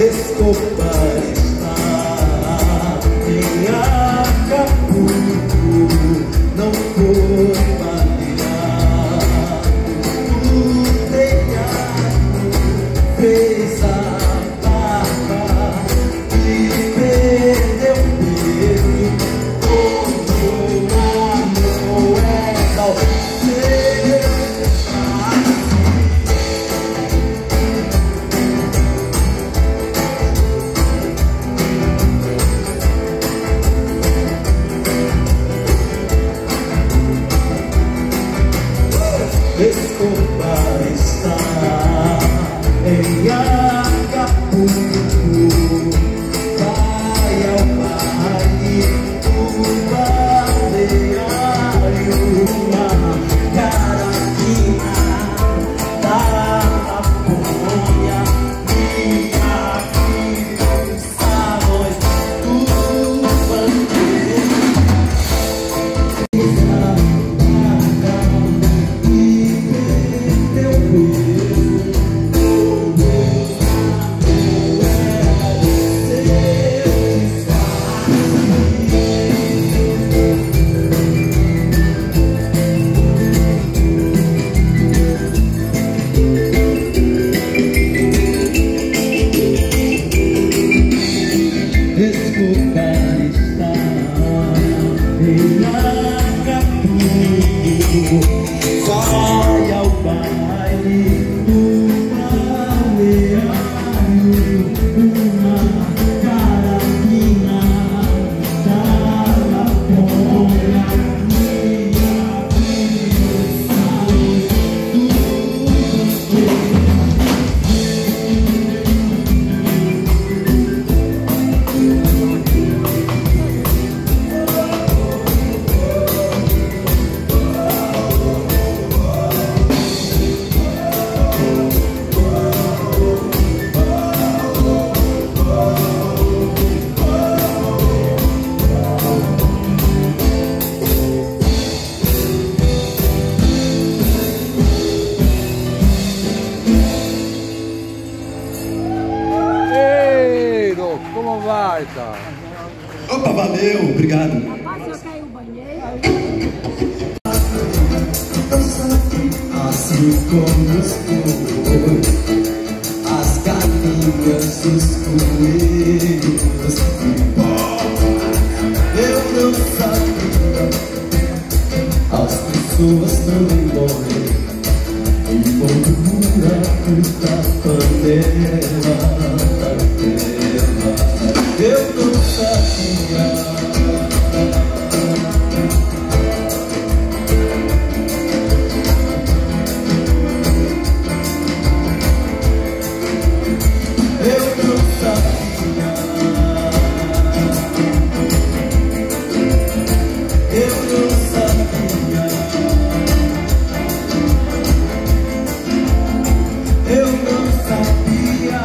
Escobar está em Acapulco, não foi baleado, o telhado fez a barba e perdeu peso. Todo ano é tal. Escobar está em Acapulco, vai ao baile do balneário, uma carabina da Laponha, minha criança, nós do bandeiro. Escobar está em Acapulco, vai ao baile do balneário, uma carabina da Laponha, minha criança do Como vai, tá? Opa, valeu, obrigado. Rapaz, eu caí o banheiro. Assim como estou, as galinhas, os coelhos e bola. Eu não sabia, as pessoas não morrem em moldura da panela. Eu não sabia. Eu não sabia. Eu não sabia. Eu não sabia.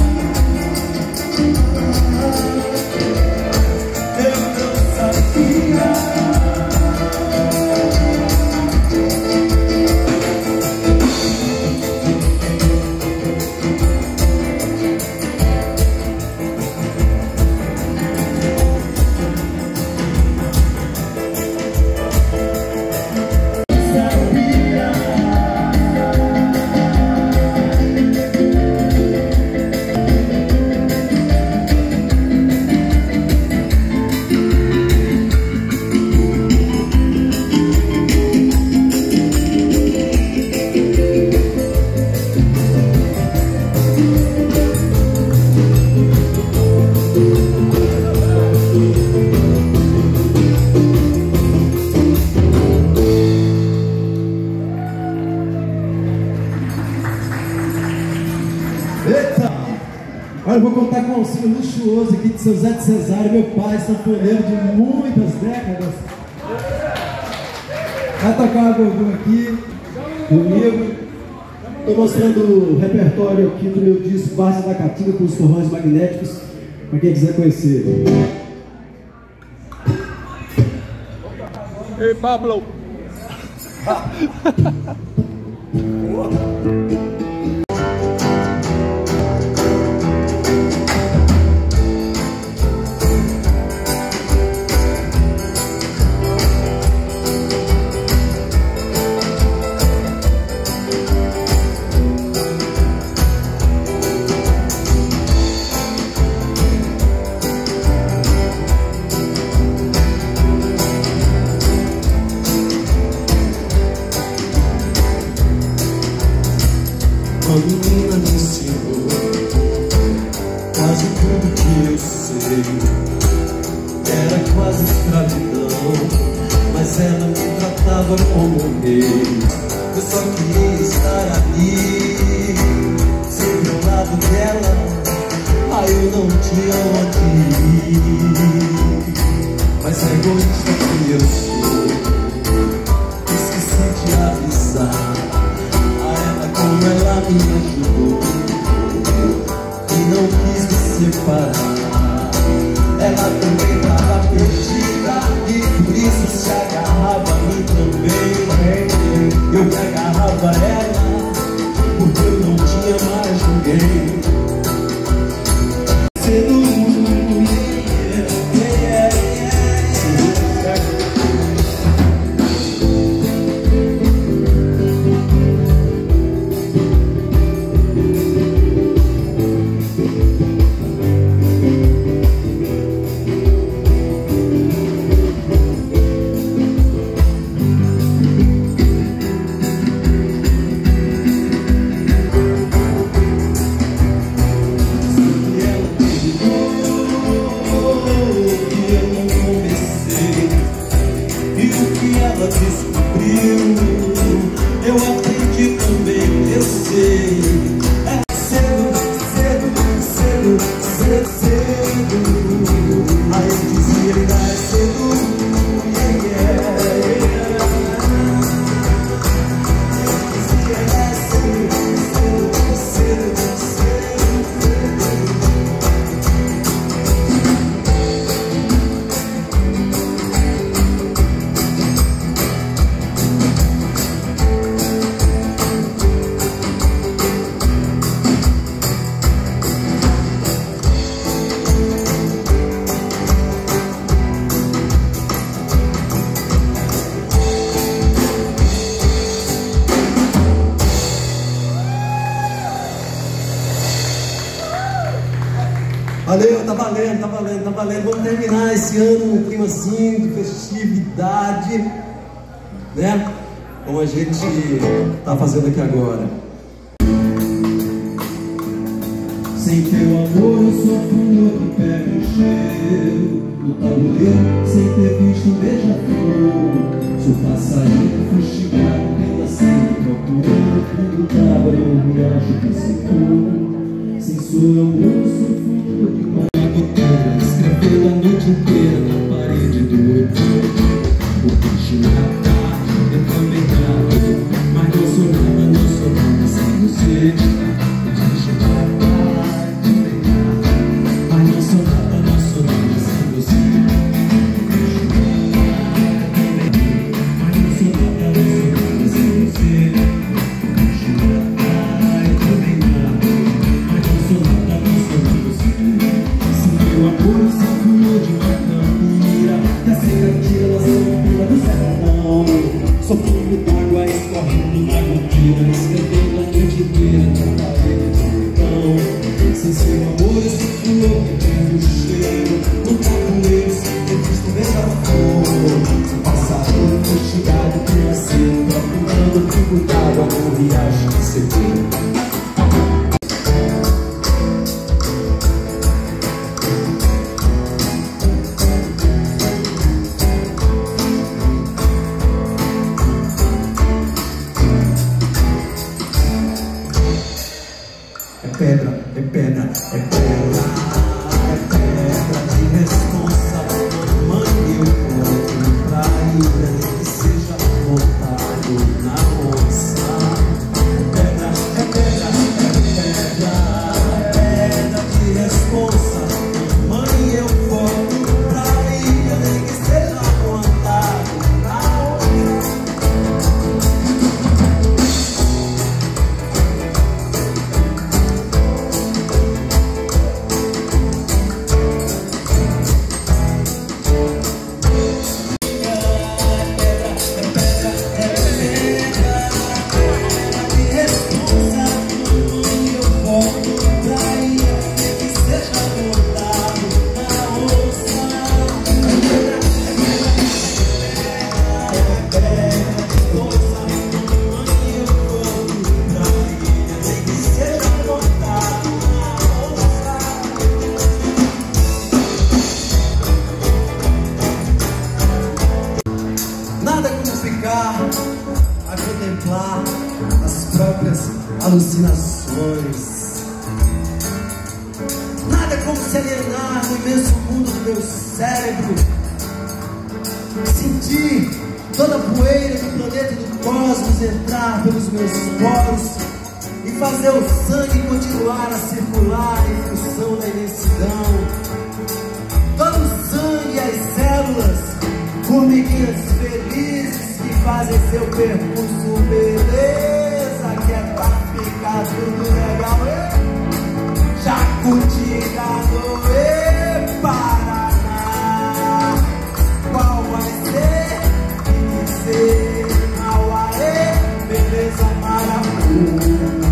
Eita! Olha, eu vou contar com um auxílio luxuoso aqui de seu Zé de Cesário, meu pai, sanfoneiro de muitas décadas. Vai tocar uma gordura aqui comigo. Estou mostrando o repertório aqui do meu disco Base da Caatinga com os forrões magnéticos, para quem quiser conhecer. Ei, Pablo! ela me ensinou quase tudo que eu sei. Era quase escravidão, mas ela me tratava como um rei. Eu só queria estar ali, sempre ao lado dela. Aí eu não tinha onde ir, mas a egoísta que eu sou, esqueci de avisar a ela como ela me ajudou e não quis me separar. Ela também estava perdida e por isso se agarrava a mim também. Eu me agarrava a ela porque eu não tinha mais ninguém. Valeu, tá valendo, tá valendo, tá valendo. Vamos terminar esse ano num clima assim de festividade, né? Como a gente tá fazendo aqui agora. Sem teu amor eu sou flor que pega o cheiro no tabuleiro, sem ter visto um beija-flor. Sou passarinho fustigado pela sede procurando quando tava no riacho que secou. Sem seu amor eu sou flor de uma goteira, escreveu a noite inteira na parede do hotel. O bicho matar, eu também trago, mas não sou nada sem você. O bicho matar, mas não sou nada sem você. Mas não sou nada sem você. Bicho matar, eu também trago, mas não sou nada sem você. Se meu amor se furou de uma campira, que a seca tira a sombra do sertão. Sou fumo d'água escorrendo na goteira, escrevendo a noite inteira na parede do portão. Sem seu amor esse flor que perde o cheiro no tabuleiro, sem ter visto um beija-flor. Sem passarinho fustigado pela sede, procurando o pingo d'água no riacho que secou. É pedra, é pedra, é pedra de responsa. Mãe, eu conto pra ilha, nem que seja montado na onça. É pedra, é pedra, é pedra de responsa. Mãe, eu conto pra ilha, nem que seja montado na onça. emoções. Nada como se alienar no imenso mundo do meu cérebro, sentir toda a poeira do planeta e do cosmos entrar pelos meus poros e fazer o sangue continuar a circular em função da imensidão. Todo o sangue e as células, formiguinhas felizes que fazem seu percurso, beleza, que é pra ficar tudo legal. Jacuticano e Paraná, qual vai ser? Tem que ser Mauaê, beleza, Maracu.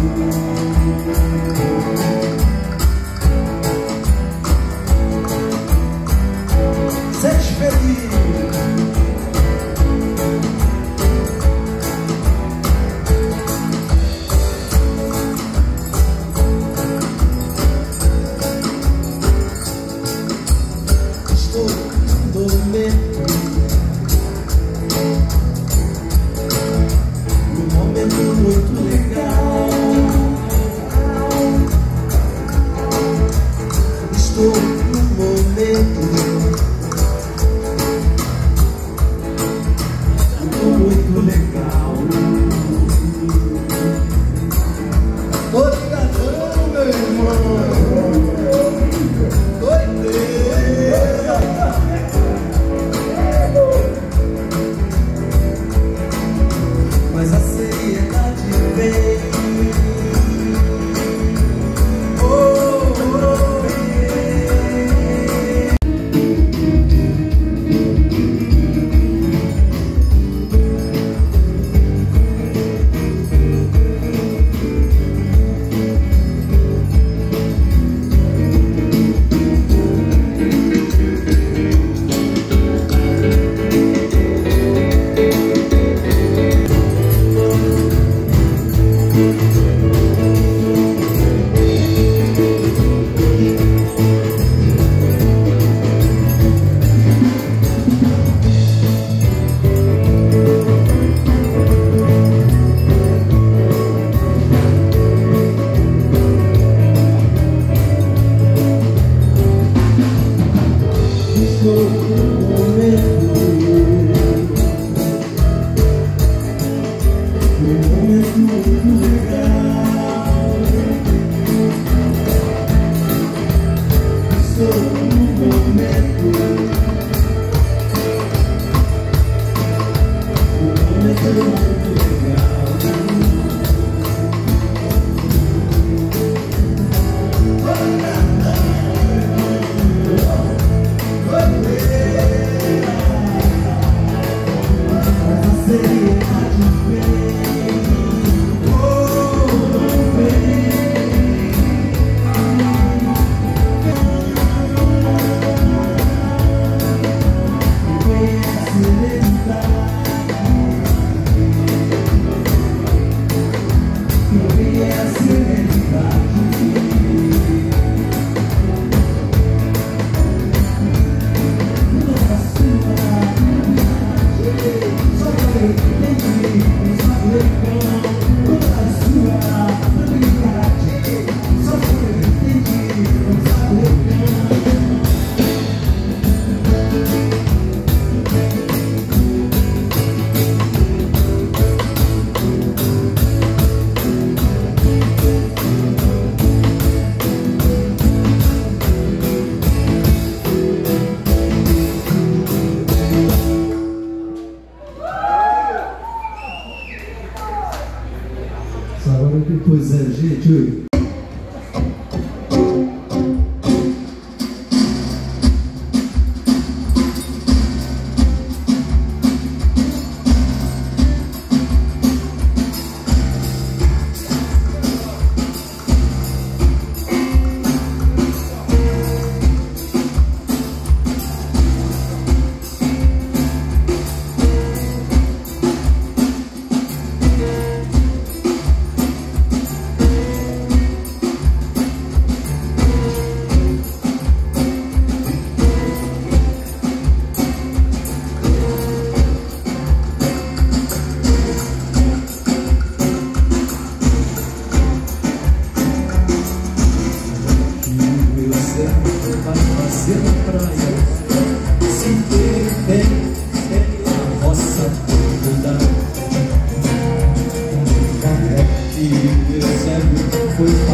Seja feliz.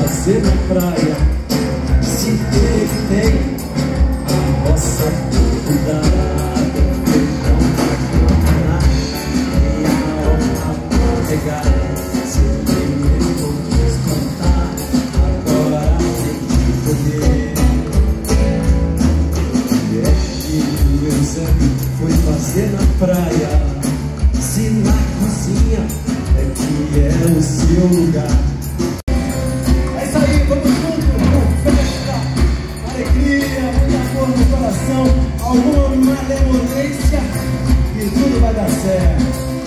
fazer na praia? Se ele tem a nossa cuidado, não vai contar nem a hora pra pegar. Se ele mesmo quis contar, agora tem que poder. Foi fazer na praia, se na cozinha é que é o seu lugar. É isso aí, vamos junto, com festa, alegria, muito amor no coração, alguma malemolência e tudo vai dar certo.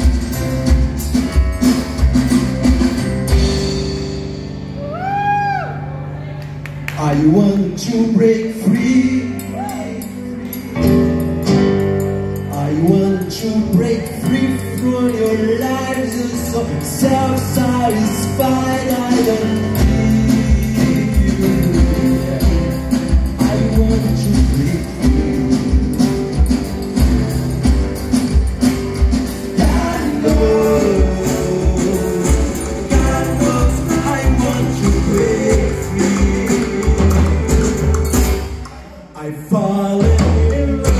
I want to break free. I want to break free from your lives. You're so self-satisfied. I don't need you. I want to break free. God knows, I want to break free. I fall in love.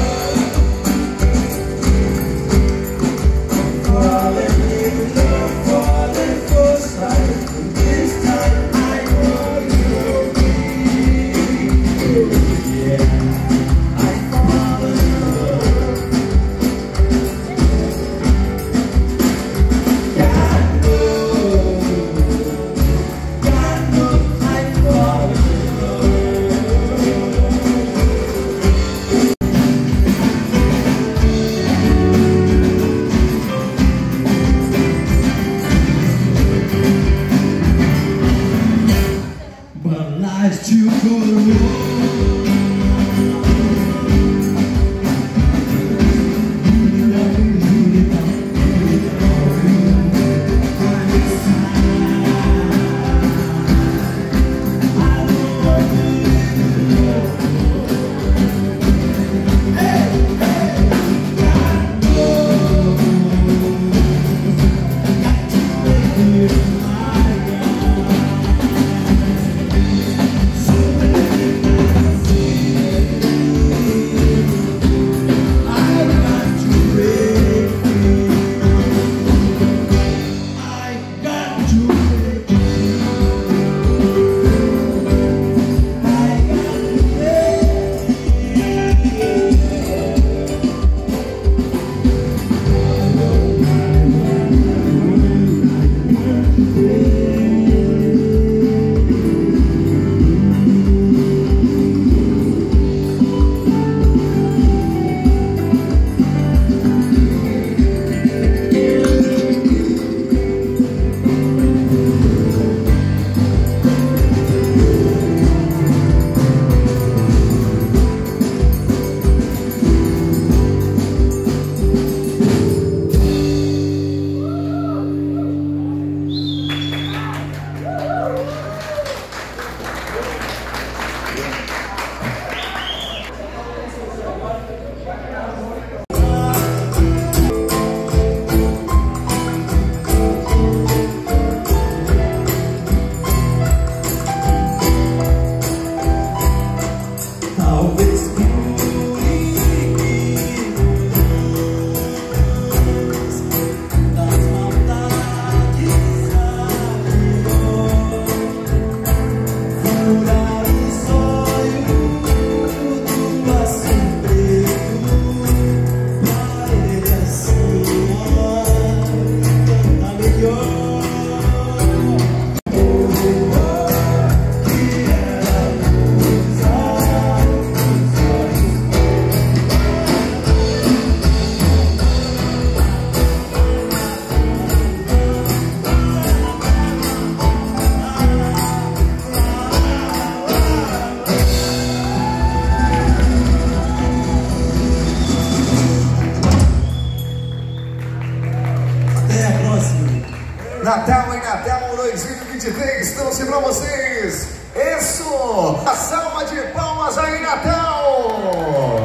Life's too good. Natal em Natal 2023, trouxe pra vocês isso, a salva de palmas aí, Natal!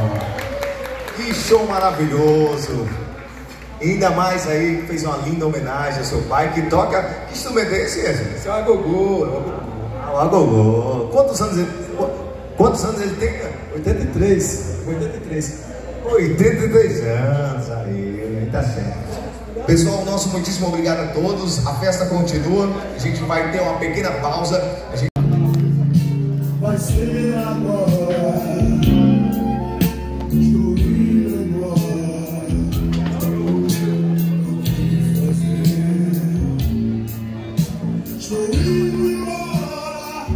Que show maravilhoso! Ainda mais aí, fez uma linda homenagem ao seu pai, que toca, que instrumento é esse? Esse é o agogô, o agogô. Quantos anos ele tem? 83. 83 anos, aí, tá certo. Pessoal, nosso muitíssimo obrigado a todos. A festa continua. A gente vai ter uma pequena pausa. Vai ser agora. Estou indo embora. O que fazer? Estou indo embora.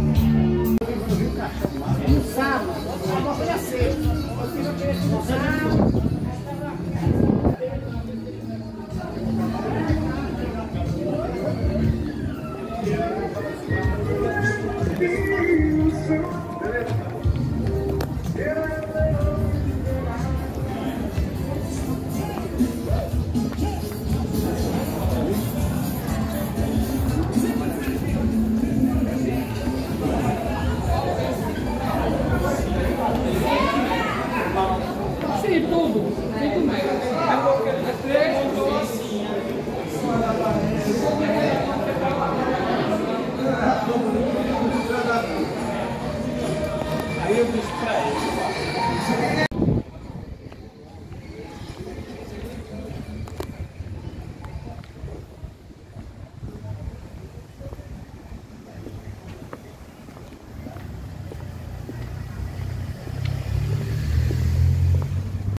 No sábado, só foi a sexta. Eu fiz aquele sábado. Beleza?